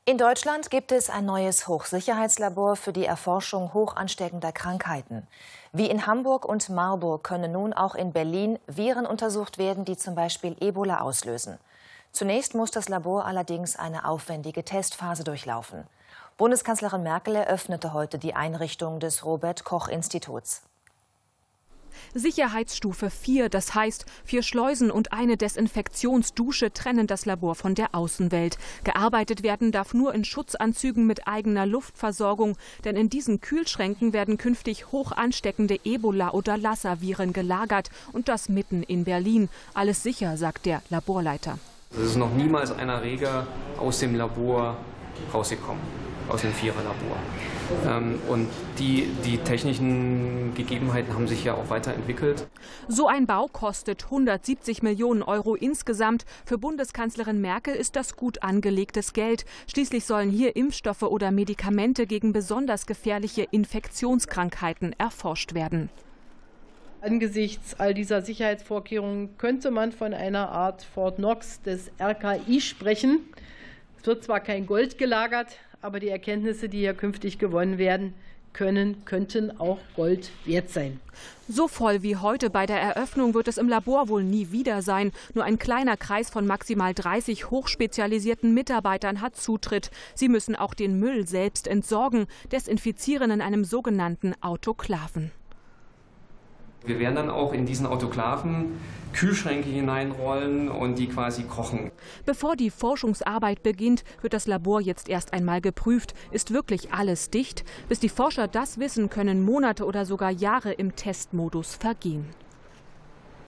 In Deutschland gibt es ein neues Hochsicherheitslabor für die Erforschung hoch ansteckender Krankheiten. Wie in Hamburg und Marburg können nun auch in Berlin Viren untersucht werden, die zum Beispiel Ebola auslösen. Zunächst muss das Labor allerdings eine aufwendige Testphase durchlaufen. Bundeskanzlerin Merkel eröffnete heute die Einrichtung des Robert-Koch-Instituts. Sicherheitsstufe 4, das heißt, 4 Schleusen und eine Desinfektionsdusche trennen das Labor von der Außenwelt. Gearbeitet werden darf nur in Schutzanzügen mit eigener Luftversorgung, denn in diesen Kühlschränken werden künftig hoch ansteckende Ebola- oder Lassa-Viren gelagert und das mitten in Berlin. Alles sicher, sagt der Laborleiter. Es ist noch niemals ein Erreger aus dem Labor rausgekommen, aus dem Viererlabor. Und die technischen Gegebenheiten haben sich ja auch weiterentwickelt. So ein Bau kostet 170 Millionen Euro insgesamt. Für Bundeskanzlerin Merkel ist das gut angelegtes Geld. Schließlich sollen hier Impfstoffe oder Medikamente gegen besonders gefährliche Infektionskrankheiten erforscht werden. Angesichts all dieser Sicherheitsvorkehrungen könnte man von einer Art Fort Knox des RKI sprechen. Es wird zwar kein Gold gelagert, aber die Erkenntnisse, die hier künftig gewonnen werden, könnten auch Gold wert sein. So voll wie heute bei der Eröffnung wird es im Labor wohl nie wieder sein. Nur ein kleiner Kreis von maximal 30 hochspezialisierten Mitarbeitern hat Zutritt. Sie müssen auch den Müll selbst entsorgen, desinfizieren in einem sogenannten Autoklaven. Wir werden dann auch in diesen Autoklaven Kühlschränke hineinrollen und die quasi kochen. Bevor die Forschungsarbeit beginnt, wird das Labor jetzt erst einmal geprüft. Ist wirklich alles dicht? Bis die Forscher das wissen, können Monate oder sogar Jahre im Testmodus vergehen.